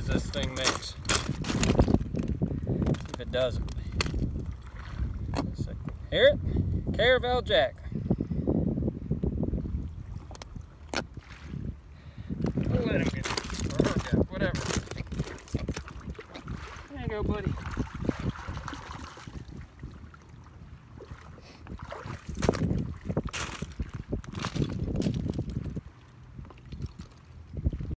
noises this thing makes. See if it doesn't. Hear it? Crevalle Jack.